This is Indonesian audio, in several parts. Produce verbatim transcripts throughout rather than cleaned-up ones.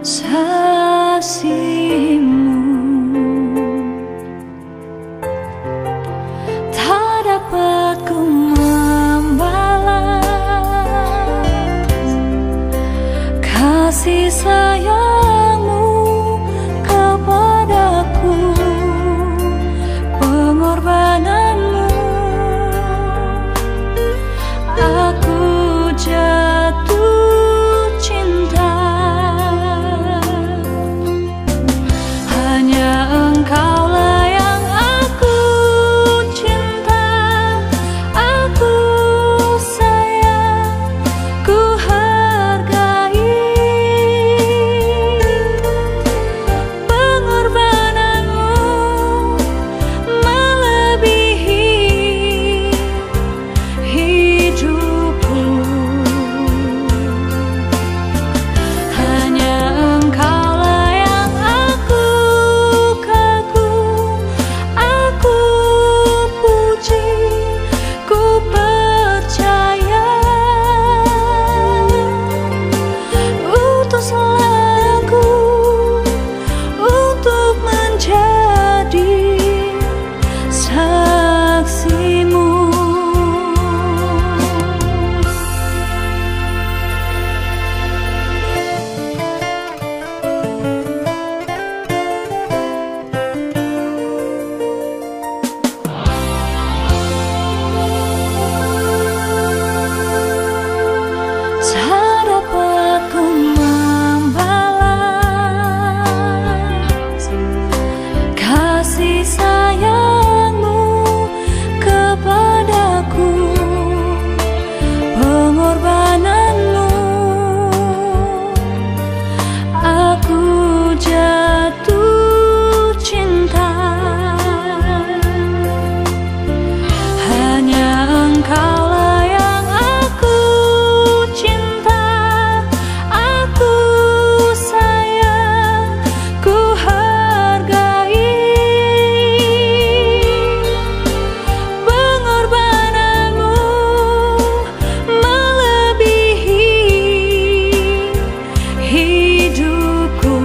saksimu. Tak dapat ku membalas kasih sayangmu kepadaku, pengorbananmu. Aku jatuh cinta, hanya Engkaulah yang aku cinta, aku sayang, ku hargai. Pengorbananmu melebihi hidupku. Hanya Engkaulah yang aku kagum, aku puji, ku percaya. Utuslah aku untuk menjadi saksimu. Tak dapat ku membalas kasih sayangmu kepadaku, pengorbananmu. Aku jatuh cinta, hanya Engkaulah yang aku cinta, aku sayang, ku hargai. Pengorbananmu melebihi hidupku.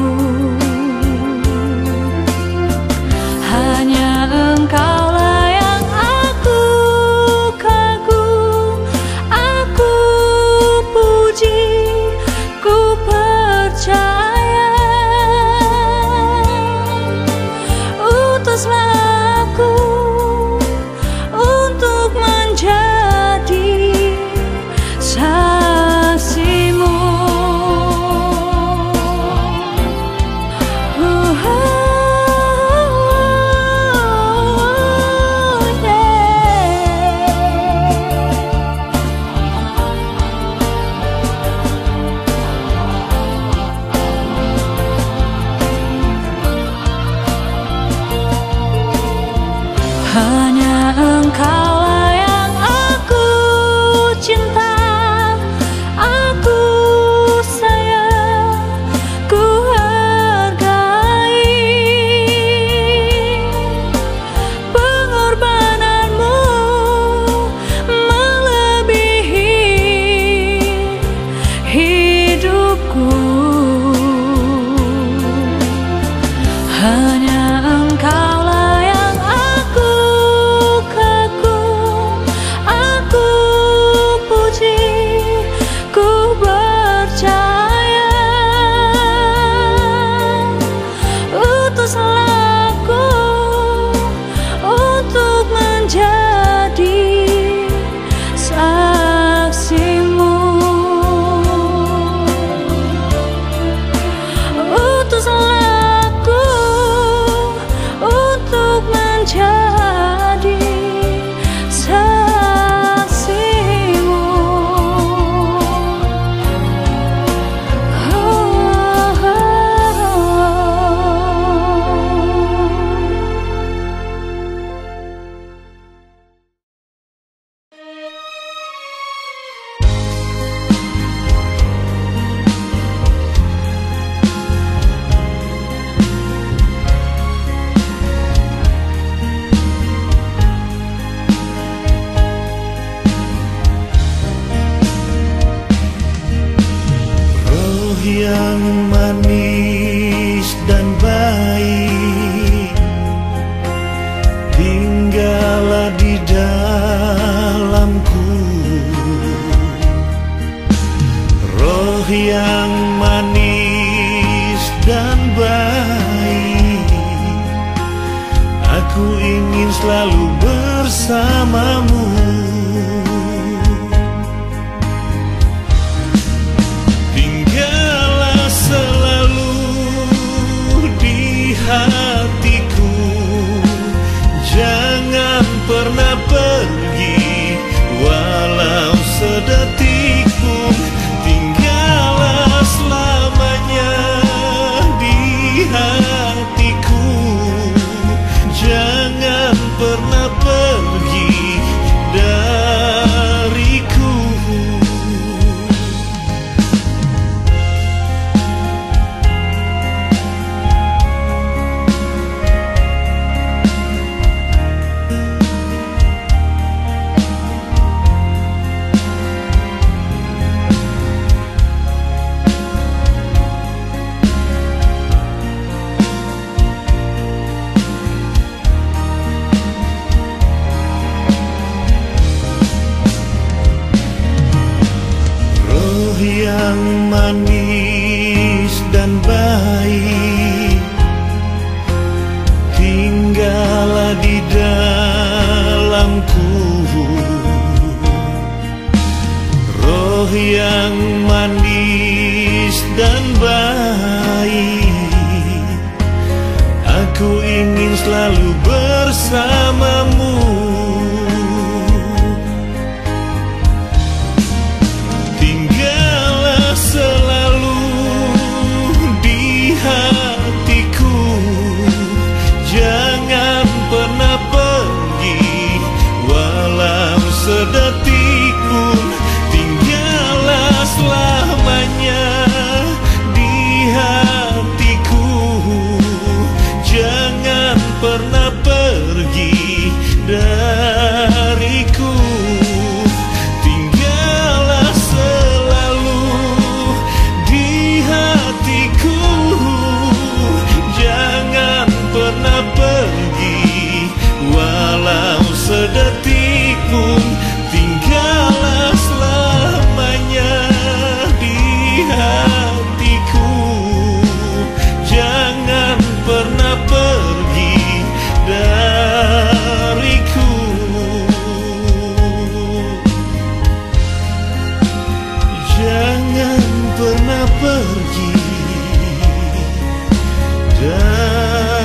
Hanya Engkaulah yang aku kagum, aku puji, ku percaya. Utuslah aku untuk menjadi saksimu. Uh, Hanya Engkaulah yang aku cinta, aku sayang, ku hargai. Pengorbananmu melebihi hidupku. Hanya Engkaulah yang aku kagum, aku puji, ku percaya. Utuslah aku untuk menjadi saksimu. yang manis dan baik, tinggallah di dalamku. Roh yang manis dan baik, aku ingin selalu bersamamu. Tinggallah selalu di hatiku, jangan pernah pergi walau sedetik pun. Tinggallah selamanya di hatiku, jangan pernah pergi dariku. Yang manis dan baik, tinggallah di dalamku. Roh yang manis dan baik, aku ingin selalu bersamamu. Selalu di hatiku, jangan pernah pergi walau sedetik pun. Tinggallah selamanya di hatiku, jangan pernah pergi dariku. Pergi walau sedetik pun, tinggallah selamanya di hatiku, jangan pernah pergi dariku. Jangan pernah pergi dariku.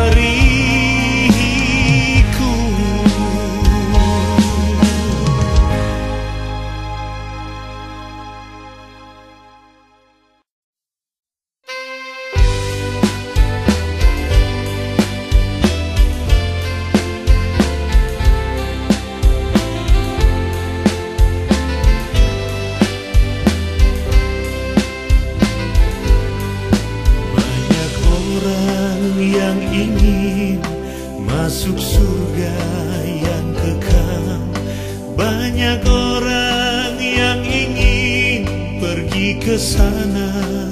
Yang ingin masuk surga yang kekal, banyak orang yang ingin pergi ke sana,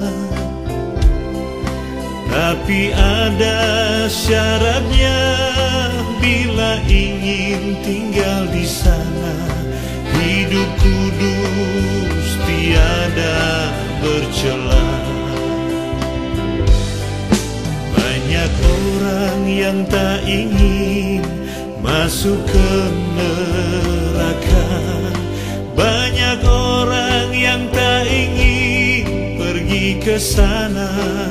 tapi ada syaratnya bila ingin tinggal di sana. Hidup kudus tiada bercela. Banyak orang yang tak ingin masuk ke neraka, banyak orang yang tak ingin pergi ke sana,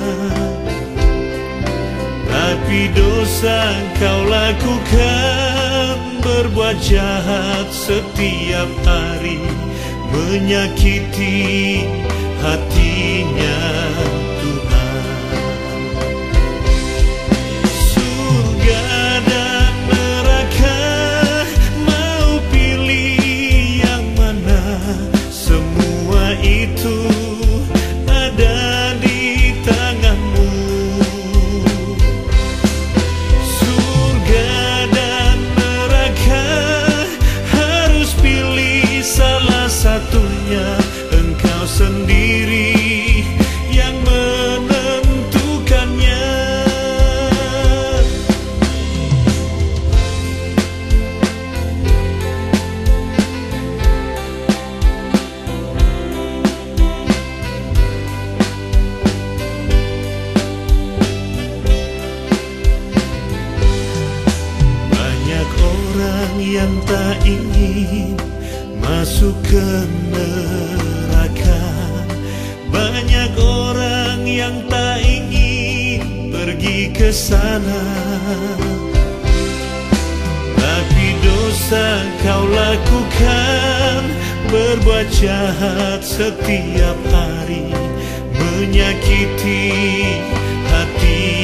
tapi dosa kau lakukan, berbuat jahat setiap hari, menyakiti hatinya Tuhan. Surga dan neraka, mau pilih yang mana? Semua itu ada di tanganmu. Surga dan neraka, harus pilih salah satunya. Engkau sendiri yang tak ingin masuk ke neraka, banyak orang yang tak ingin pergi ke sana. Tapi dosa kau lakukan, berbuat jahat setiap hari, menyakiti hati